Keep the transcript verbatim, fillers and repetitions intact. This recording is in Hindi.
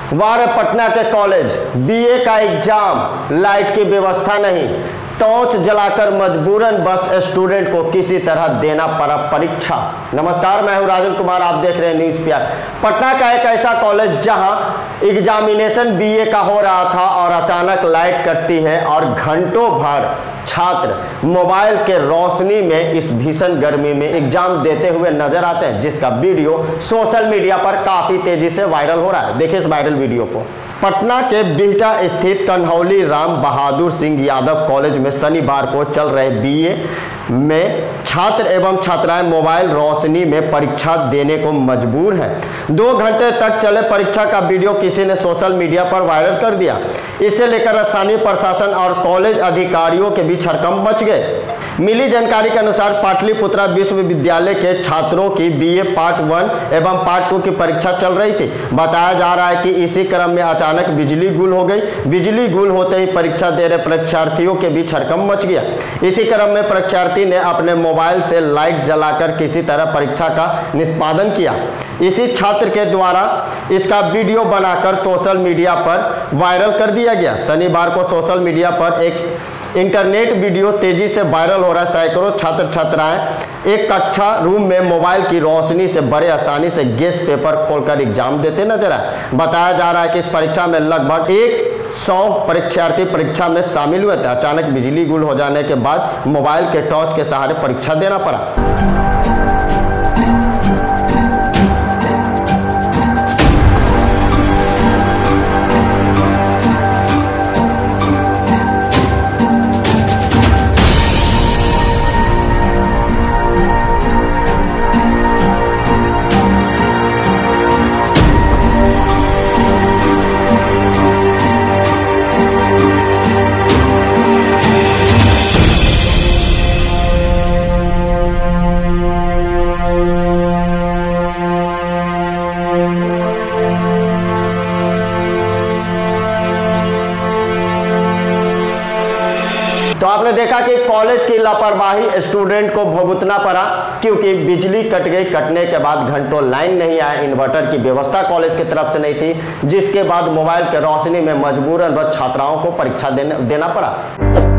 वारे पटना के college B A exam, light की व्यवस्था नहीं, टॉर्च जलाकर मजबूरन बस स्टूडेंट को किसी तरह देना पड़ा परीक्षा। नमस्कार, मैं हूं राजन कुमार, आप देख रहे हैं न्यूज पीआर। पटना का एक ऐसा कॉलेज जहां एग्जामिनेशन बीए का हो रहा था और अचानक लाइट कटती है और घंटों भर छात्र मोबाइल के रोशनी में इस भीषण गर्मी में एग्जाम देते हुए नजर आते हैं, जिसका वीडियो सोशल मीडिया पर काफी तेजी से वायरल हो रहा है। देखिए इस वायरल वीडियो को। पटना के बिहटा स्थित कन्हौली राम बहादुर सिंह यादव कॉलेज में शनिवार को चल रहे बीए में छात्र एवं छात्राएं मोबाइल रोशनी में परीक्षा देने को मजबूर हैं। दो घंटे तक चले परीक्षा का वीडियो किसी ने सोशल मीडिया पर वायरल कर दिया। इसे लेकर स्थानीय प्रशासन और कॉलेज अधिकारियों के बीच हड़कंप मच गए। मिली जानकारी के अनुसार पाटलिपुत्रा विश्वविद्यालय के छात्रों की बीए पार्ट वन एवं पार्ट टू की परीक्षा चल रही थी। बताया जा रहा है कि इसी क्रम में अचानक बिजली गुल हो गई। बिजली गुल होते ही परीक्षा दे रहे परीक्षार्थियों के बीच हड़कंप मच गया। इसी क्रम में परीक्षार्थी ने अपने मोबाइल से लाइट जलाकर किसी तरह परीक्षा का निष्पादन किया। इसी छात्र के द्वारा इसका वीडियो बनाकर सोशल मीडिया पर वायरल कर दिया गया। शनिवार को सोशल मीडिया पर एक इंटरनेट वीडियो तेजी से वायरल हो रहा है। सैकड़ों छात्र छात्राएं एक कक्षा रूम में मोबाइल की रोशनी से बड़े आसानी से गैस पेपर खोलकर एग्जाम देते नजर आए। बताया जा रहा है कि इस परीक्षा में लगभग एक सौ परीक्षार्थी परीक्षा में शामिल हुए थे। अचानक बिजली गुल हो जाने के बाद मोबाइल के टॉर्च के सहारे परीक्षा देना पड़ा। तो आपने देखा कि कॉलेज की लापरवाही स्टूडेंट को भुगतना पड़ा, क्योंकि बिजली कट गई। कटने के बाद घंटों लाइन नहीं आया, इन्वर्टर की व्यवस्था कॉलेज की तरफ से नहीं थी, जिसके बाद मोबाइल के रोशनी में मजबूरन बस छात्राओं को परीक्षा देने देना पड़ा।